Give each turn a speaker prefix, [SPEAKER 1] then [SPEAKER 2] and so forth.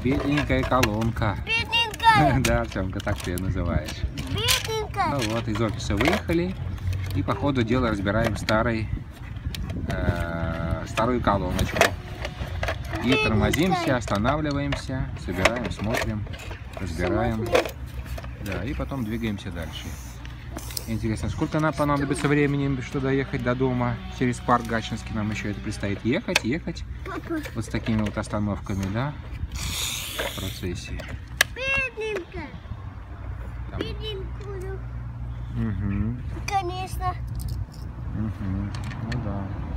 [SPEAKER 1] Бедненькая колонка.
[SPEAKER 2] Бедненькая.
[SPEAKER 1] Да, Артемка, так ты ее называешь.
[SPEAKER 2] Бедненькая.
[SPEAKER 1] Ну вот, из офиса выехали. И по ходу дела разбираем старую колоночку. И тормозимся, останавливаемся, собираем, смотрим, разбираем. Да, и потом двигаемся дальше. Интересно, сколько нам понадобится времени, чтобы доехать до дома через парк Гатчинский? Нам еще это предстоит ехать.
[SPEAKER 2] Папа.
[SPEAKER 1] Вот с такими вот остановками, да, в процессе.
[SPEAKER 2] Бедненькая.
[SPEAKER 1] Там.
[SPEAKER 2] Бедненькую.
[SPEAKER 1] Угу.
[SPEAKER 2] Конечно.
[SPEAKER 1] Угу. Ну да.